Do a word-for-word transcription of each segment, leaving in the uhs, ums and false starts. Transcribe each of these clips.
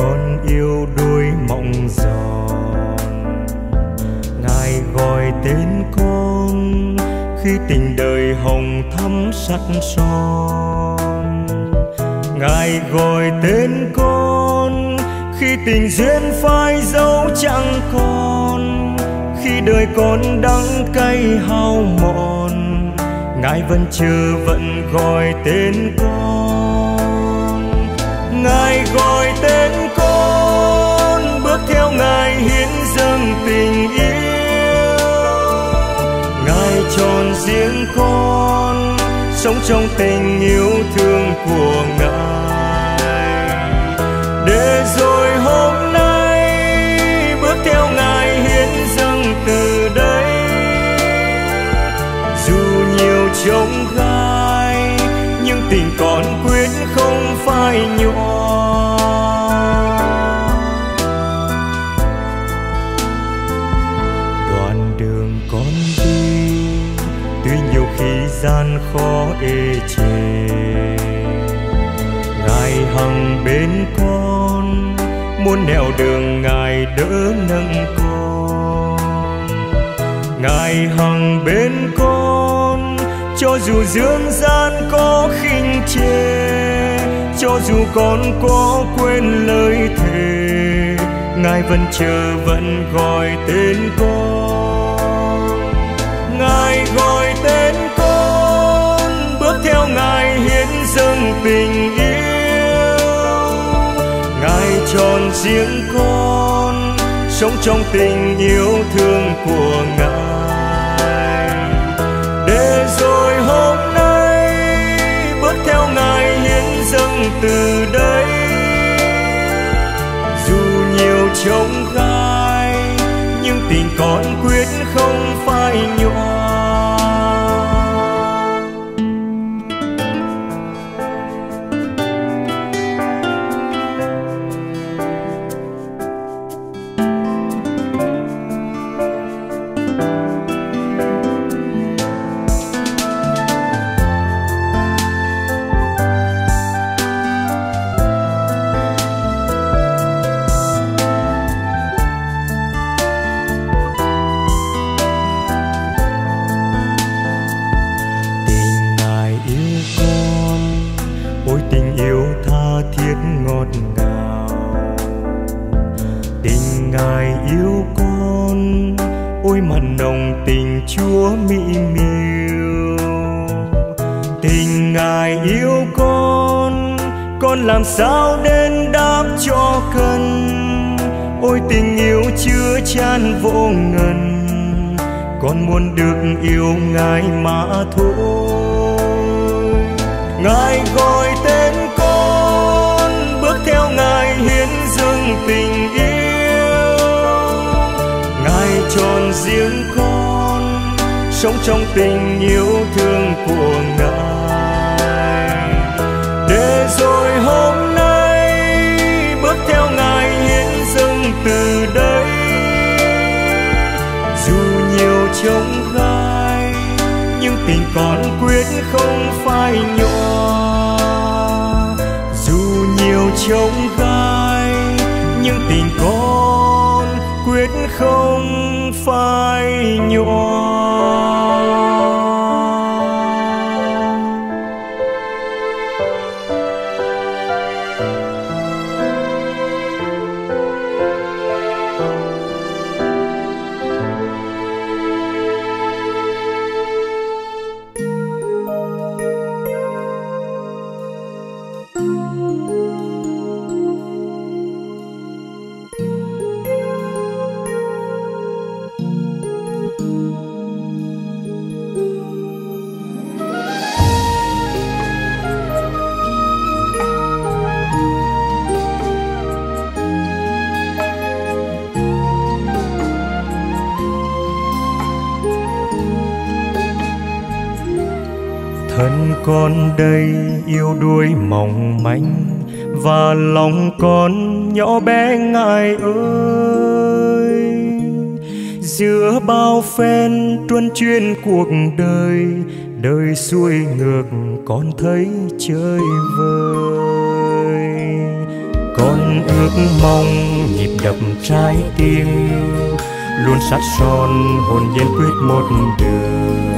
con yêu đuôi mộng giòn. Ngài gọi tên con khi tình đời hồng thắm sắt son. Ngài gọi tên con khi tình duyên phai dấu chẳng còn, khi đời con đắng cay hao mòn. Ngài vẫn chờ vẫn gọi tên con. Ngài gọi tên con, bước theo Ngài hiến dâng tình yêu. Ngài chọn riêng con, sống trong tình yêu thương của Ngài. Để rồi hôm nay bước theo Ngài hiến dâng từ đây. Dù nhiều chông gai nhưng tình con quyết không phai nhòa. Đoạn đường con đi tuy nhiều khi gian khó ê chề, Ngài hằng bên con, muôn nẻo đường Ngài đỡ nâng con. Ngài hằng bên con, cho dù dương gian có khinh chê, cho dù con có quên lời thề, Ngài vẫn chờ vẫn gọi tên con. Ngài gọi tên con, bước theo Ngài hiến dâng tình yêu. Ngài chọn riêng con, sống trong tình yêu thương của Ngài. Để rồi hôm nay bước theo Ngài hiến dâng từ đây. Dù nhiều chông gai nhưng tình con quyết không phai nhòa. Chúa mỹ miều tình Ngài yêu con, con làm sao đến đáp cho cần. Ôi tình yêu chưa chan vô ngần, con muốn được yêu Ngài mà thôi. Ngài gọi tên con, bước theo Ngài hiến dâng tình yêu. Ngài chọn riêng con, sống trong tình yêu thương của Ngài. Để rồi hôm nay bước theo Ngài hiến dâng từ đây. Dù nhiều chông gai nhưng tình con quyết không phai nhòa. Dù nhiều chông gai nhưng tình con quyết không phai nhòa. Thân con đây yêu đuối mong manh, và lòng con nhỏ bé Ngài ơi. Giữa bao phen truân chuyên cuộc đời, đời xuôi ngược con thấy chơi vơi. Con ước mong nhịp đập trái tim luôn sát son hồn nhiên quyết một đường.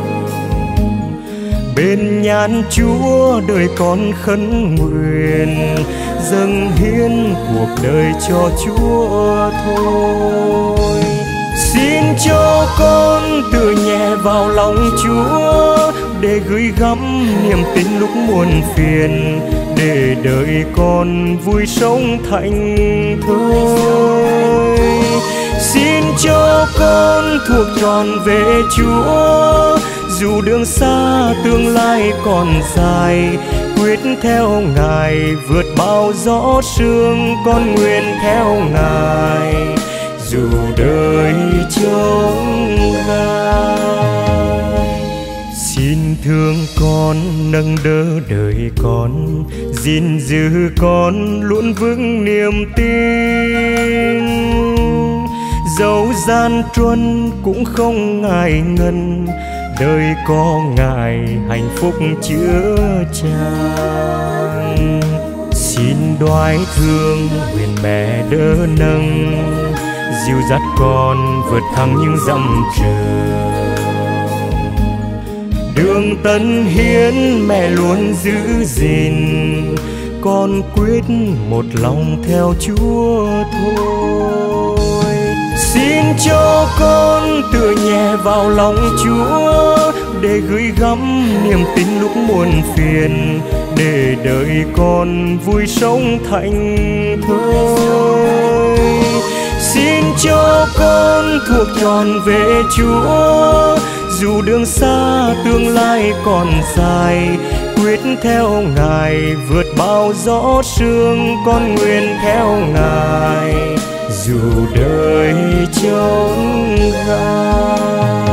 Bên nhàn Chúa đời con khấn nguyện, dâng hiến cuộc đời cho Chúa thôi. Xin cho con tựa nhẹ vào lòng Chúa, để gửi gắm niềm tin lúc muôn phiền, để đời con vui sống thảnh thơi. Xin cho con thuộc trọn về Chúa, dù đường xa tương lai còn dài, quyết theo Ngài vượt bao gió sương, con nguyện theo Ngài dù đời trông gai. Xin thương con nâng đỡ đời con, gìn giữ con luôn vững niềm tin. Dẫu gian truân cũng không ngại ngần, đời có Ngài hạnh phúc chứa chan. Xin đoái thương nguyện mẹ đỡ nâng, dìu dắt con vượt thăng những dặm trường. Đường tân hiến mẹ luôn giữ gìn, con quyết một lòng theo Chúa thôi. Xin cho con tựa nhẹ vào lòng Chúa, để gửi gắm niềm tin lúc muôn phiền, để đời con vui sống thảnh thơi. Xin cho con thuộc trọn về Chúa, dù đường xa tương lai còn dài, quyết theo Ngài vượt bao gió sương, con nguyện theo Ngài dù đời trông gai.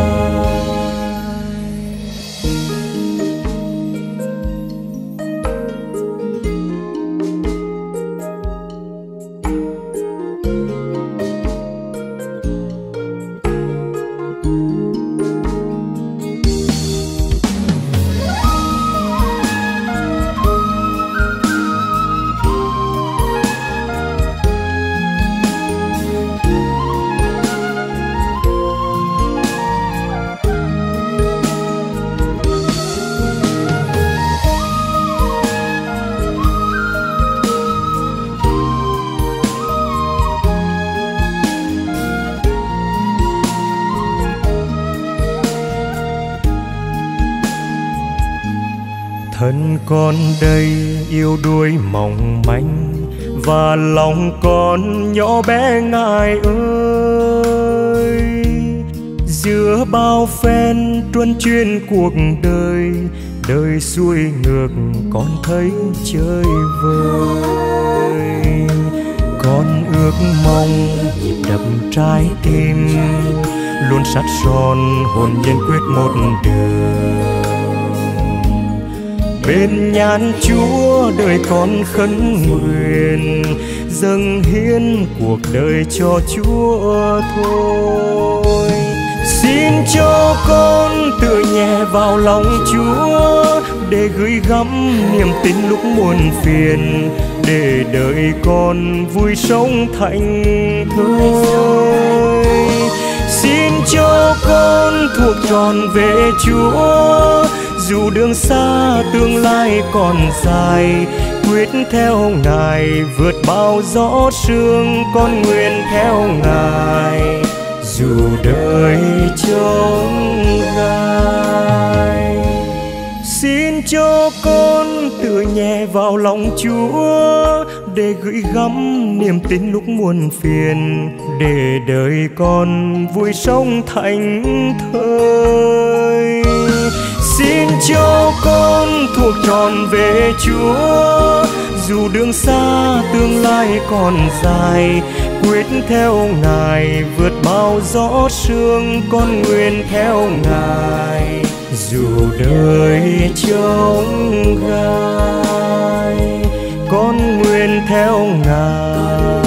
Thân con đây yêu đuối mong manh, và lòng con nhỏ bé Ngài ơi. Giữa bao phen truân chuyên cuộc đời, đời xuôi ngược con thấy chơi vơi. Con ước mong nhịp đập trái tim luôn sát son hồn nhiên quyết một đường. Bên nhàn Chúa đời con khấn nguyện, dâng hiến cuộc đời cho Chúa thôi. Xin cho con tựa nhẹ vào lòng Chúa, để gửi gắm niềm tin lúc muôn phiền, để đời con vui sống thảnh thơi. Xin cho con thuộc trọn về Chúa, dù đường xa tương lai còn dài, quyết theo Ngài vượt bao gió sương, con nguyện theo Ngài dù đời trông gai. Xin cho con tựa nhẹ vào lòng Chúa, để gửi gắm niềm tin lúc muôn phiền, để đời con vui sống thảnh thơi. Xin cho con thuộc trọn về Chúa, dù đường xa tương lai còn dài, quyết theo Ngài vượt bao gió sương, con nguyện theo Ngài dù đời trông gai. Con nguyện theo Ngài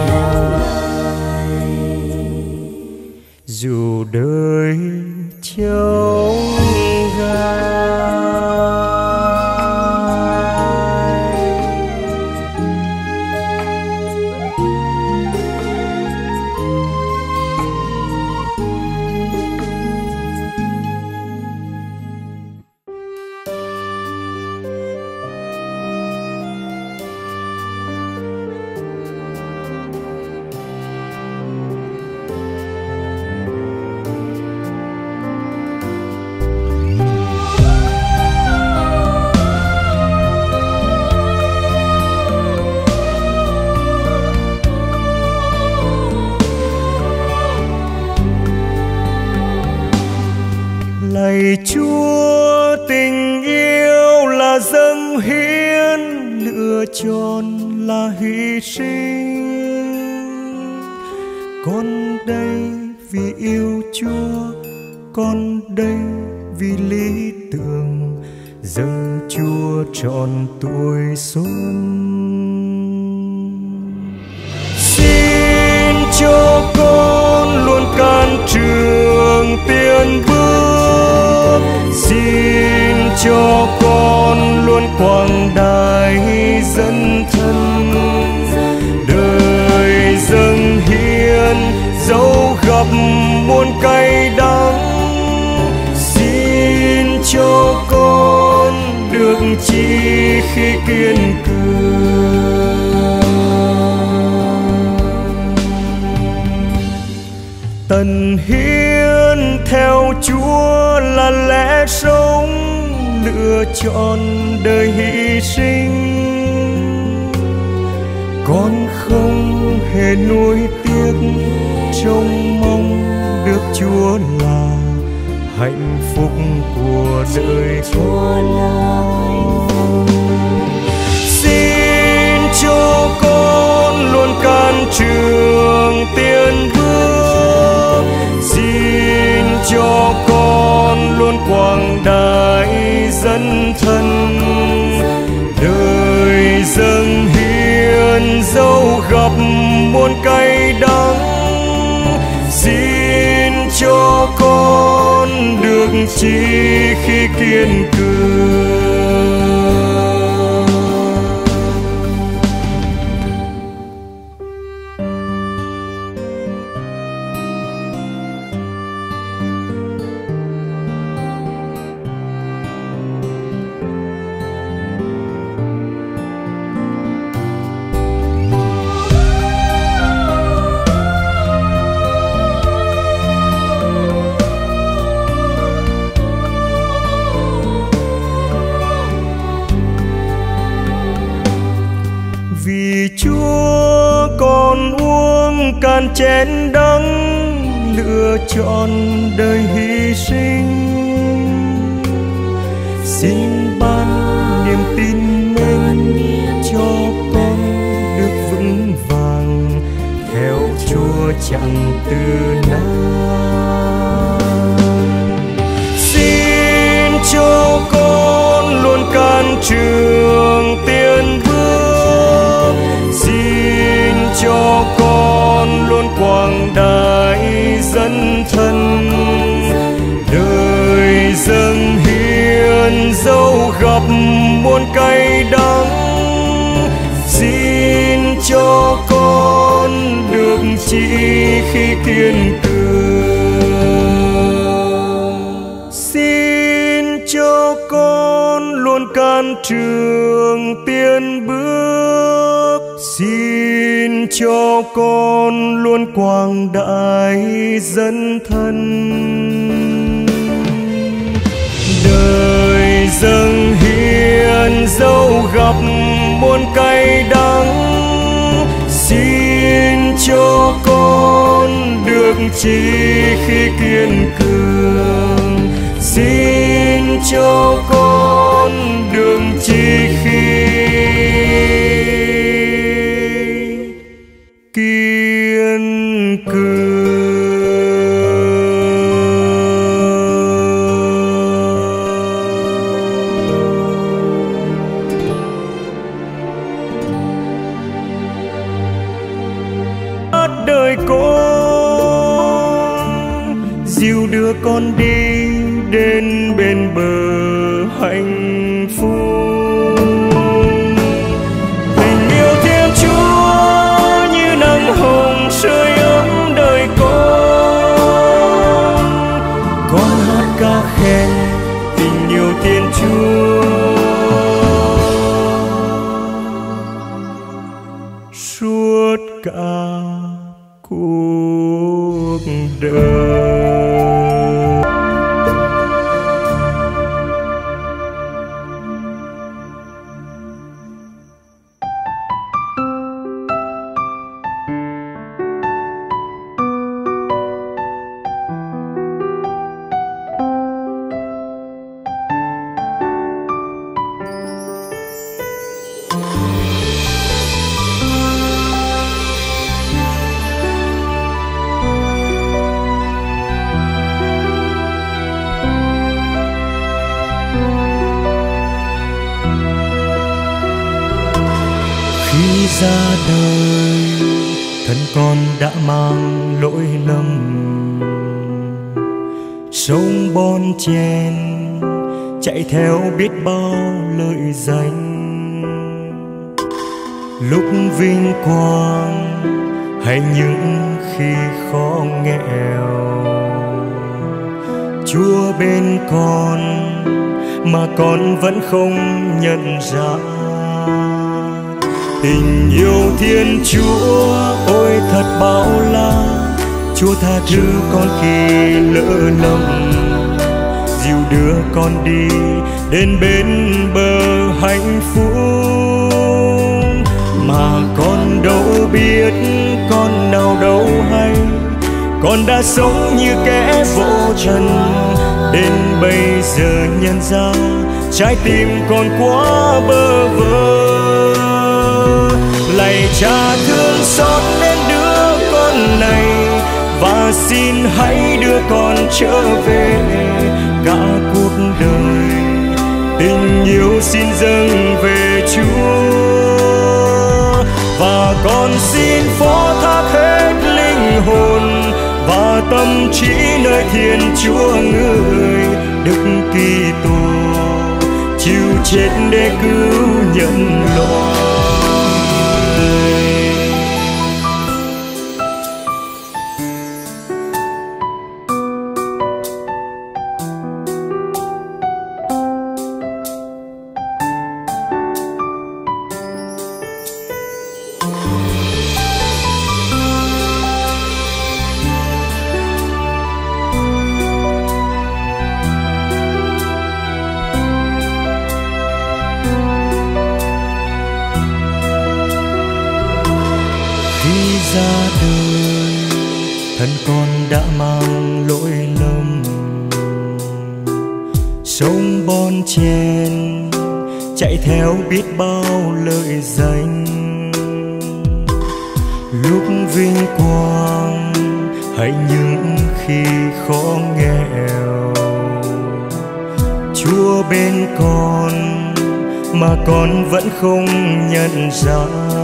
dù đời trông gai. dâng hiến lựa chọn là hy sinh. Con đây vì yêu Chúa, con đây vì lý tưởng, dâng Chúa trọn tuổi xuân. Xin cho con luôn can trường tiến bước, xin cho con luôn quang đại dân thân, đời dâng hiến dẫu gặp muôn cay đắng. Xin cho con được chỉ khi kiên cường, tận hiến theo Chúa là lẽ sống, lựa chọn đời hy sinh. Con không hề nuối tiếc, trông mong được Chúa là hạnh phúc của đời con. Xin cho con luôn can trường tiến bước, xin cho con luôn quang đại dân thân, đời dâng hiến dẫu gặp muôn cay đắng. Xin cho con được chỉ khi kiên cường, Chúa con uống can chén đắng, lựa chọn đời hy sinh. Xin ban niềm tin mến cho con được vững vàng, theo Chúa chẳng từ nan. Xin cho con luôn can trường tiến bước, xin cho con luôn quang đại dân thân, đời dâng hiến dẫu gặp muôn cay đắng. Xin cho con được chỉ khi kiên cường, xin cho con luôn can trường tiến bước, xin cho con luôn quang đại dân thân, đời dâng hiến dẫu gặp muôn cay đắng. Xin cho con được chỉ khi kiên cường, xin cho con được chỉ khi kiên cường. Đời con dìu đưa con đi đến bên bờ hạnh phúc. Tình yêu Thiên Chúa như nắng hồng sưởi ấm đời con. Con hát ca khen tình yêu Thiên Chúa suốt cả cuộc đời. Khi ra đời thân con đã mang lỗi lầm, sống bon chen chạy theo biết bao lợi danh. Lúc vinh quang hay những khi khó nghèo, Chúa bên con mà con vẫn không nhận ra. Tình yêu Thiên Chúa ôi thật bao la, Chúa tha thứ con khi lỡ lầm, dìu đưa con đi đến bên bờ hạnh phúc. Mà con đâu biết, con nào đâu hay, con đã sống như kẻ vô trần. Đến bây giờ nhận ra trái tim con quá bơ vơ. Lạy Cha thương xót đến đứa con này, và xin hãy đưa con trở về. Cả cuộc đời tình yêu xin dâng về Chúa, và con xin phó thác hết linh hồn và tâm trí nơi Thiên Chúa người. Đức Kitô chịu chết để cứu nhân loại. Ra đời thân con đã mang lỗi lầm, sống bon chen chạy theo biết bao lợi danh. Lúc vinh quang hay những khi khó nghèo, Chúa bên con mà con vẫn không nhận ra.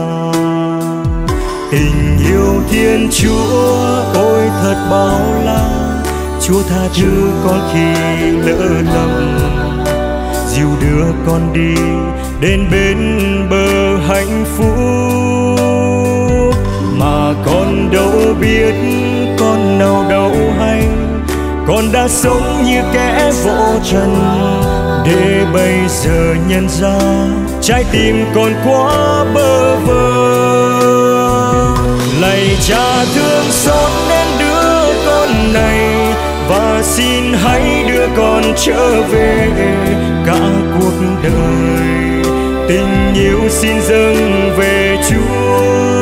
Tình yêu Thiên Chúa ôi thật bao la, Chúa tha thứ con khi lỡ lầm, dìu đưa con đi đến bên bờ hạnh phúc. Mà con đâu biết, con nào đâu hay, con đã sống như kẻ vô trần. Để bây giờ nhận ra trái tim con quá bơ vơ. Lạy Cha thương xót đến đứa con này, và xin hãy đưa con trở về. Cả cuộc đời tình yêu xin dâng về Chúa,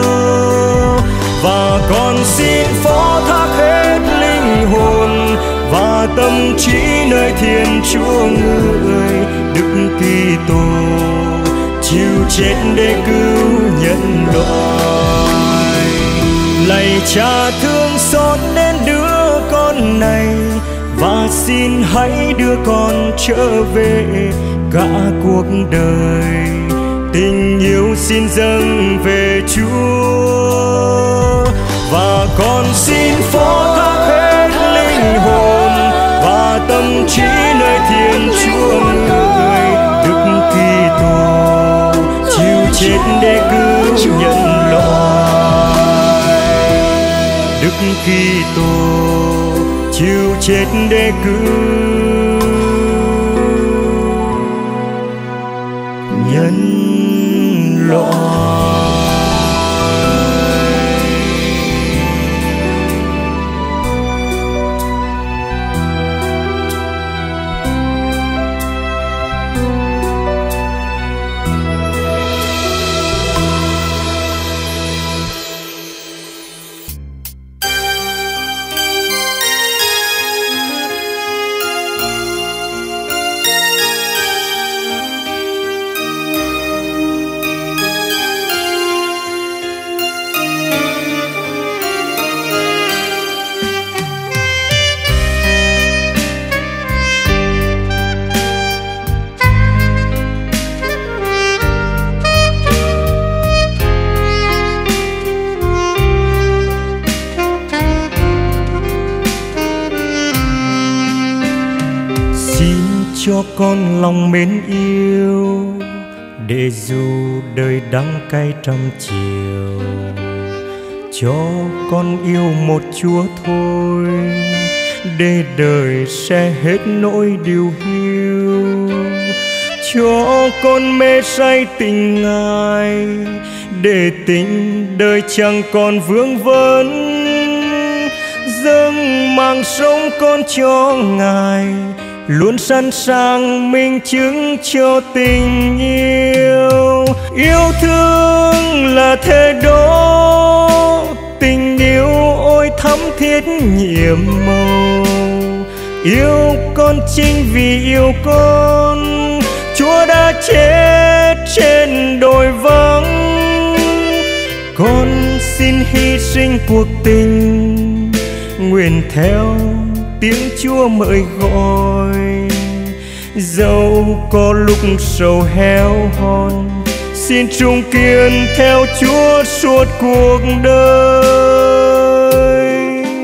và con xin phó thác hết linh hồn và tâm trí nơi Thiên Chúa người. Đức Kitô chịu chết để cứu nhân loại. Lạy Cha thương xót đến đứa con này, và xin hãy đưa con trở về. Cả cuộc đời tình yêu xin dâng về Chúa, và con xin phó thác hết linh hồn và tâm trí nơi Thiên Chúa người. Đức Kitô chịu chết để cứu nhân loại. Đức Kitô chịu chết để cứu nhân loại. cho con lòng mến yêu, để dù đời đắng cay trăm chiều, cho con yêu một Chúa thôi, để đời sẽ hết nỗi điều hiu. Cho con mê say tình Ngài, để tình đời chẳng còn vương vấn. Dâng mạng sống con cho Ngài, luôn sẵn sàng minh chứng cho tình yêu. Yêu thương là thế đó, tình yêu ôi thắm thiết nhiệm màu. Yêu con chính vì yêu con, Chúa đã chết trên đồi vắng. Con xin hy sinh cuộc tình, nguyện theo tiếng Chúa mời gọi. Dẫu có lúc sầu héo hon, xin trung kiên theo Chúa suốt cuộc đời.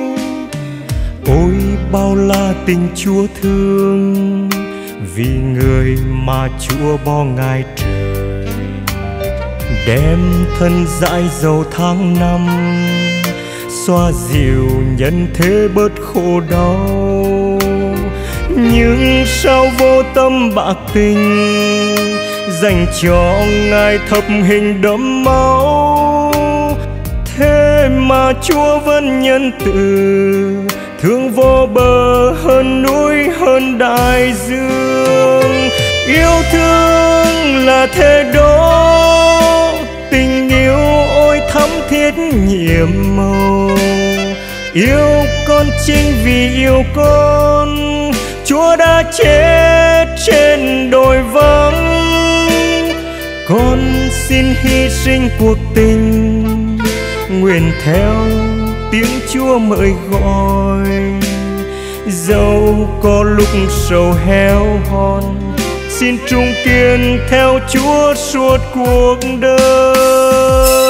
Ôi bao la tình Chúa thương, vì người mà Chúa bỏ Ngài trời. Đem thân dãi dầu tháng năm, xoa dịu nhân thế bớt khổ đau. Nhưng sao vô tâm bạc tình, dành cho Ngài thập hình đẫm máu. Thế mà Chúa vẫn nhân từ, thương vô bờ hơn núi hơn đại dương. Yêu thương là thế đó, tình yêu ôi thắm thiết nhiệm màu. Yêu con chính vì yêu con, Chúa đã chết trên đồi vắng. Con xin hy sinh cuộc tình, nguyện theo tiếng Chúa mời gọi. Dẫu có lúc sầu héo hon, xin trung kiên theo Chúa suốt cuộc đời.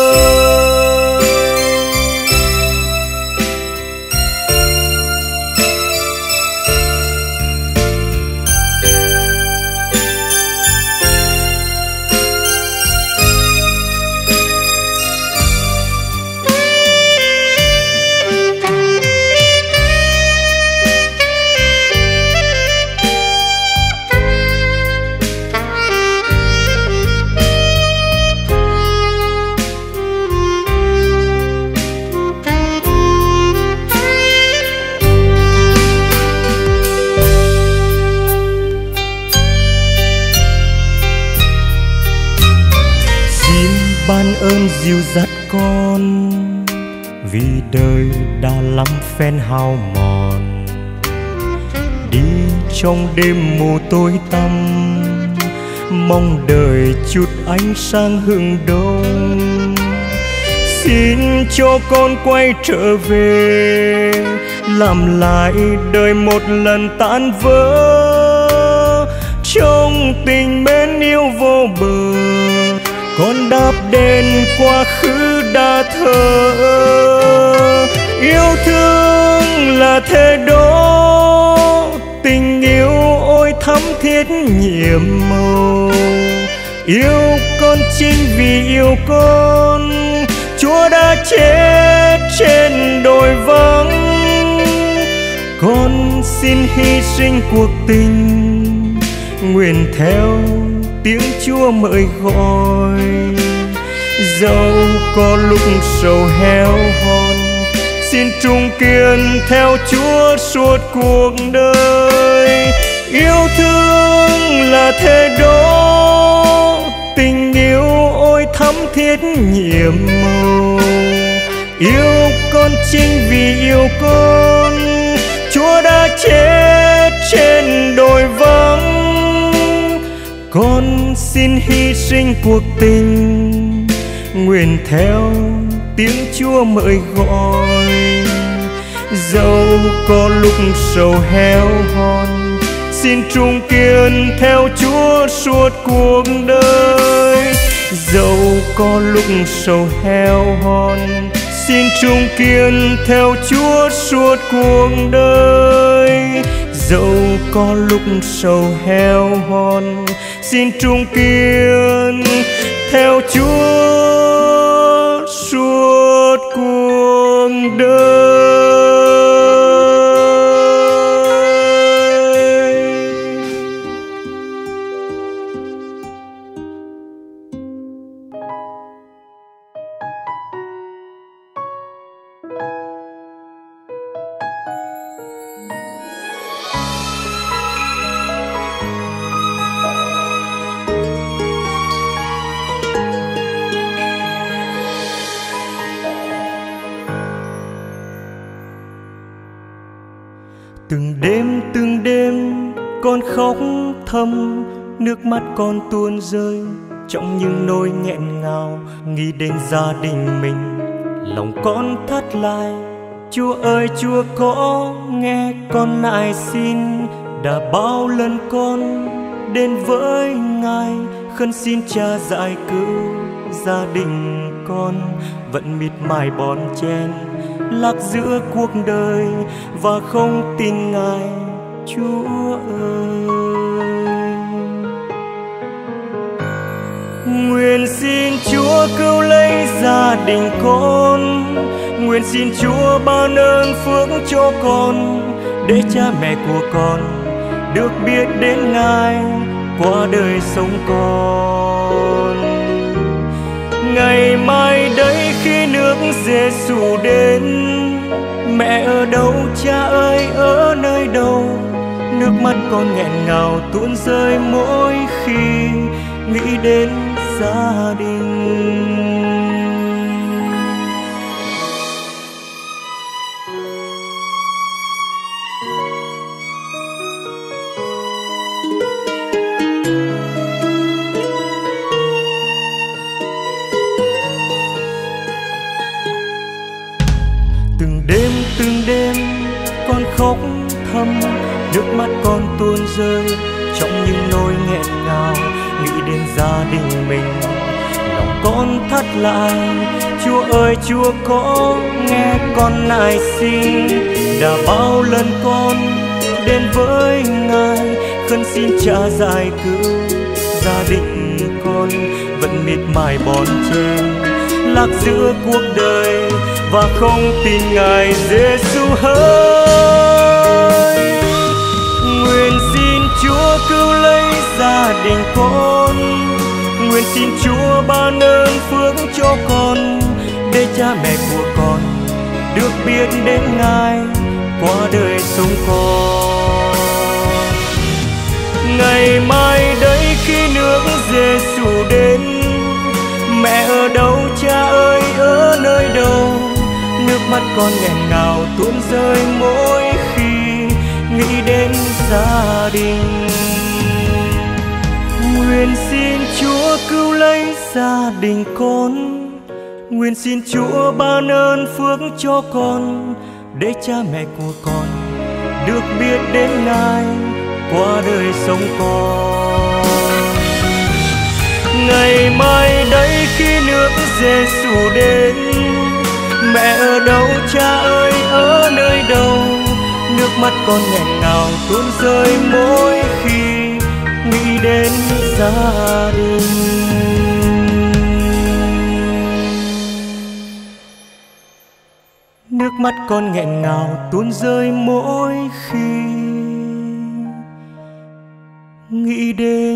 Ban ơn dìu dắt con, vì đời đã lắm phen hao mòn. Đi trong đêm mù tối tăm, mong đời chút ánh sáng hừng đông. Xin cho con quay trở về, làm lại đời một lần tan vỡ. Trong tình mến yêu vô bờ, con đáp đến quá khứ đã thờ. Yêu thương là thế đó, tình yêu ôi thắm thiết nhiệm màu. Yêu con chính vì yêu con, Chúa đã chết trên đồi vắng. Con xin hy sinh cuộc tình, nguyện theo tiếng Chúa mời gọi. Dẫu có lúc sầu héo hon, xin trung kiên theo Chúa suốt cuộc đời. Yêu thương là thế đó, tình yêu ôi thắm thiết nhiệm màu. Yêu con chính vì yêu con, Chúa đã chết trên đồi vắng. Con xin hy sinh cuộc tình, nguyện theo tiếng Chúa mời gọi. Dẫu có lúc sầu héo hon, xin trung kiên theo Chúa suốt cuộc đời. Dẫu có lúc sầu héo hon, xin trung kiên theo Chúa suốt cuộc đời. dẫu có lúc sầu heo hon, xin trung kiên theo Chúa suốt cuộc đời. Từng đêm từng đêm con khóc thầm, nước mắt con tuôn rơi trong những nỗi nghẹn ngào. Nghĩ đến gia đình mình, lòng con thắt lại. Chúa ơi Chúa có nghe con nài xin, đã bao lần con đến với Ngài khấn xin Cha giải cứu gia đình con. Vẫn miệt mài bon chen lạc giữa cuộc đời và không tin Ngài. Chúa ơi, nguyện xin Chúa cứu lấy gia đình con, nguyện xin Chúa ban ơn phước cho con, để cha mẹ của con được biết đến Ngài qua đời sống con. Ngày mai đấy khi nước Giêsu đến, mẹ ở đâu, cha ơi ở nơi đâu? Nước mắt con nghẹn ngào tuôn rơi mỗi khi nghĩ đến gia đình. Từng đêm từng đêm con khóc thầm, nước mắt con tuôn rơi trong những nỗi nghẹn ngào. Nghĩ đến gia đình mình, lòng con thắt lại. Chúa ơi Chúa có nghe con nài xin, đã bao lần con đến với Ngài khấn xin Cha giải cứu gia đình con. Vẫn miệt mài bon chen lạc giữa cuộc đời và không tin Ngài Giêsu hỡi. Nguyện xin Chúa cứu lấy gia đình con, nguyện xin Chúa ban ơn phước cho con, để cha mẹ của con được biết đến Ngài qua đời sống con. Ngày mai đấy khi nước Giêsu đến, mẹ ở đâu, cha ơi ở nơi đâu? Nước mắt con nghẹn ngào tuôn rơi mỗi khi nghĩ đến gia đình. Nguyện xin Chúa cứu lấy gia đình con, nguyện xin Chúa ban ơn phước cho con, để cha mẹ của con được biết đến Ngài qua đời sống con. Ngày mai đấy khi nước Giêsu đến, mẹ ở đâu, cha ơi ở nơi đâu? Nước mắt con nghẹn ngào tuôn rơi mỗi khi nghĩ đến gia đình. Nước mắt con nghẹn ngào tuôn rơi mỗi khi nghĩ đến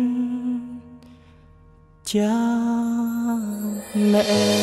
cha mẹ.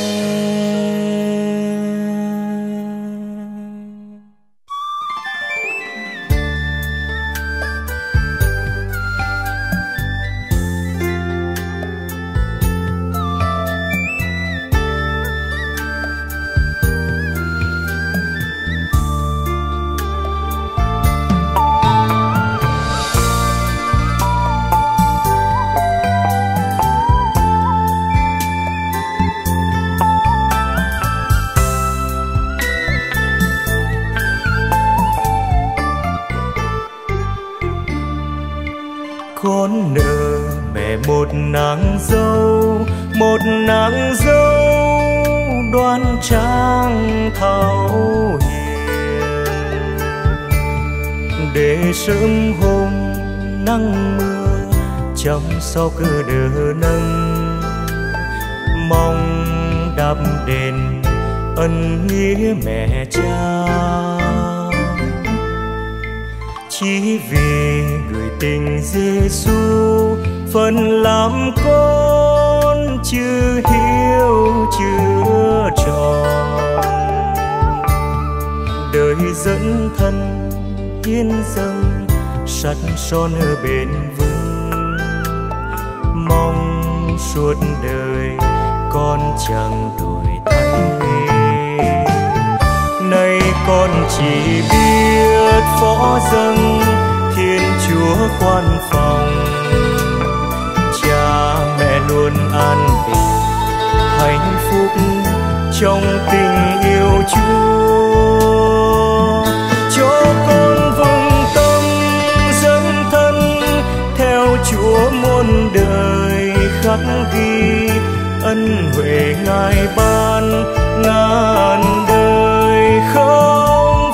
Con nợ mẹ một nàng dâu, một nàng dâu đoan trang thảo hiền, để sớm hôm nắng mưa trong sau cơ đờ nâng, mong đáp đền ân nghĩa mẹ cha. Chỉ vì gửi tình Giêsu phần làm con chưa hiếu chưa tròn, đời dẫn thân hiến dâng sắt son ở bên vững, mong suốt đời con chẳng đổi thay. Nay con chỉ biết phó dâng Thiên Chúa quan phòng, cha mẹ luôn an bình hạnh phúc trong tình yêu Chúa. Cho con vững tâm dấn thân theo Chúa muôn đời, khắc ghi ân huệ Ngài ban ngàn đời không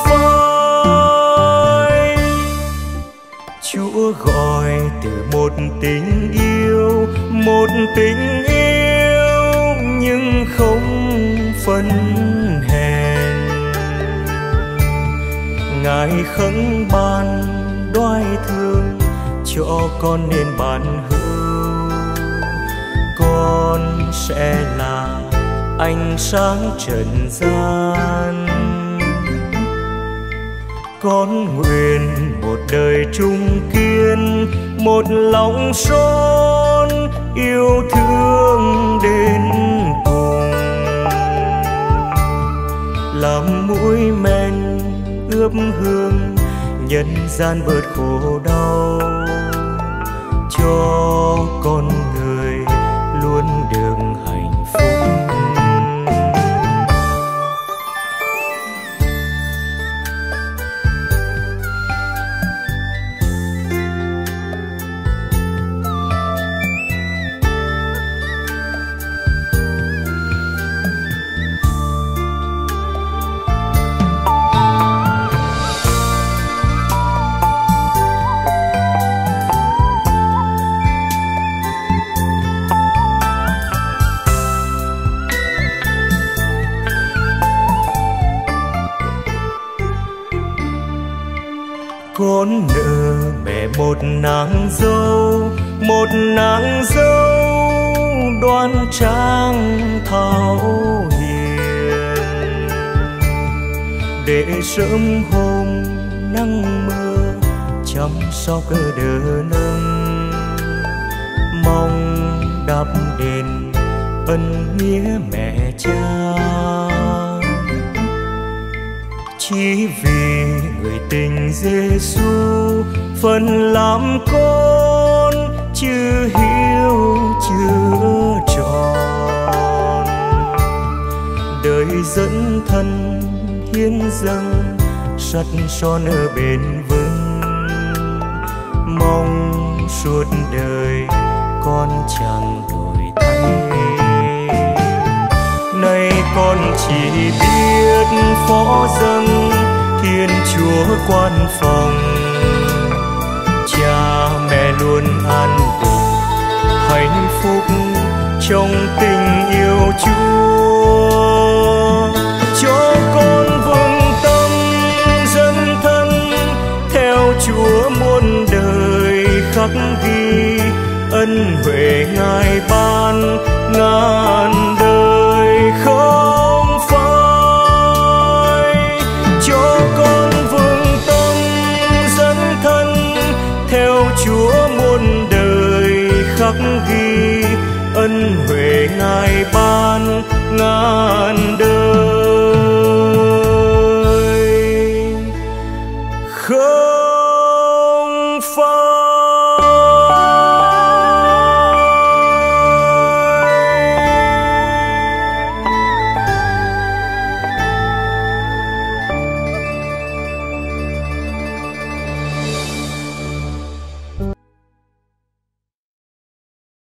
phai. Chúa gọi từ một tình yêu, một tình yêu nhưng không phân hèn. Ngài khấn ban đoái thương cho con nên ban hữu, con sẽ là ánh sáng trần gian. Con nguyện một đời trung kiên, một lòng son yêu thương đến cùng, làm mũi men ướp hương nhân gian bớt khổ đau, cho con người luôn được hạnh phúc. Con nợ mẹ một nàng dâu, một nàng dâu đoan trang thảo hiền, để sớm hôm nắng mưa chăm sóc cơ đờ nâng, mong đáp đền ân nghĩa mẹ cha. Chỉ vì người tình Giêsu phần làm con chưa hiếu chưa tròn, đời dẫn thân hiến dâng sắt son ở bên vững, mong suốt đời con chẳng đổi thay. Nay con chỉ biết phó dâng Thiên Chúa quan phòng, cha mẹ luôn an bình hạnh phúc trong tình yêu Chúa. Cho con vững tâm dấn thân theo Chúa muôn đời, khắc ghi ân huệ Ngài ban ngàn đời không phai. Cho con vững tâm dấn thân theo Chúa muôn đời, khắc ghi ân huệ Ngài ban ngàn đời không